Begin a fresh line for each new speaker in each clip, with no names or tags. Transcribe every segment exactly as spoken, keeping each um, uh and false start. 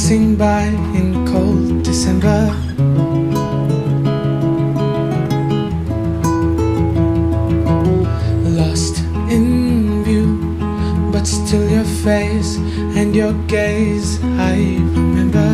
passing by in cold December. Lost in view, but still your face and your gaze I remember.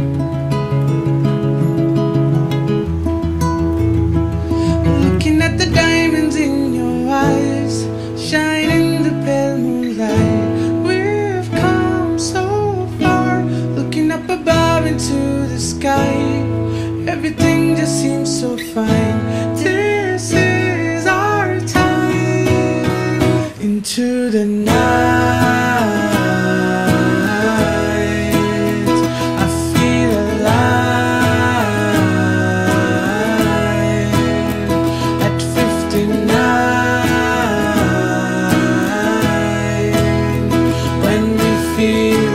Looking at the diamonds in your eyes, shine in the pale moonlight. We've come so far, looking up above into the sky. Everything just seems so fine. This is our time. Into the night, I feel alive. At fifty-nine, when we feel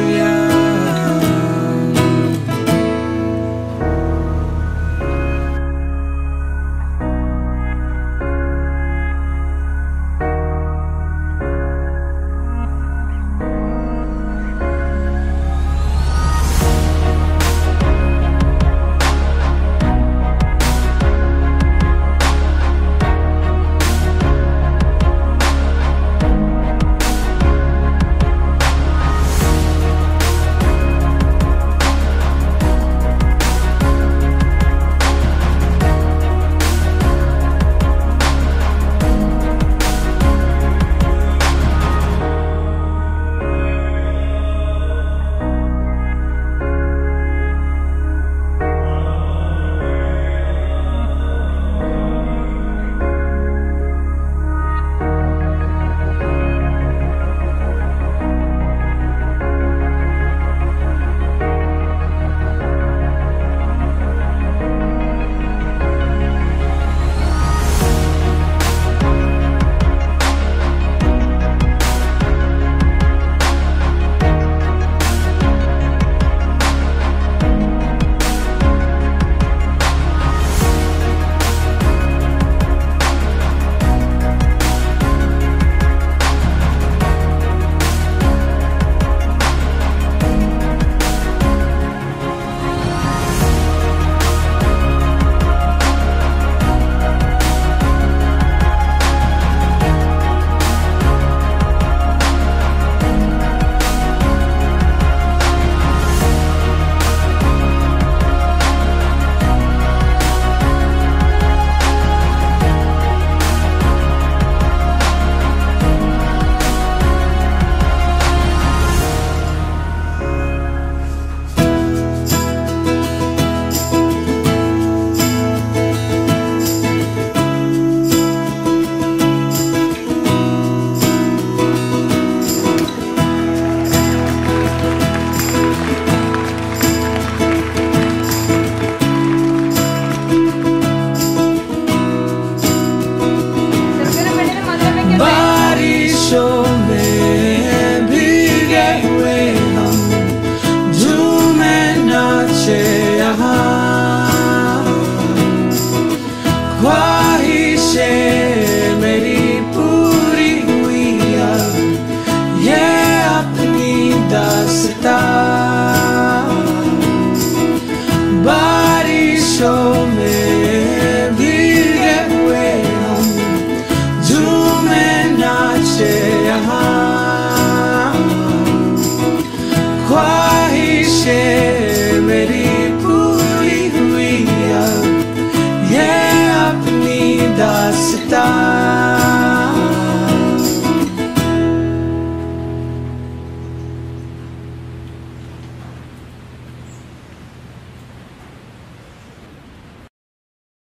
Khwahishein